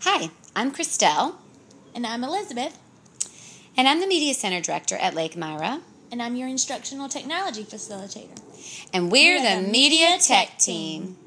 Hi, I'm Christelle. And I'm Elizabeth. And I'm the Media Center Director at Lake Myra. And I'm your Instructional Technology Facilitator. And we're the Media Tech Team.